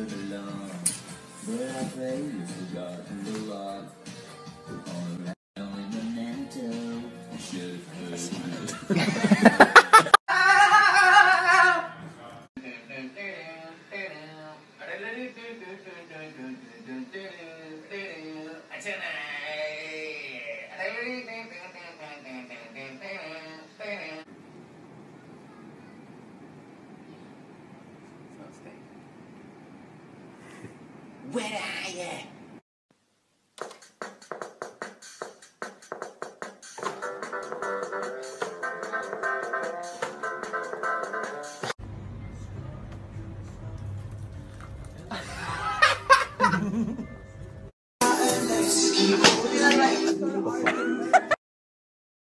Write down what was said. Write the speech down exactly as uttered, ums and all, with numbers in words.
belong. But I pray you've forgotten the lot. All around in memento. You should have heard. Where are you?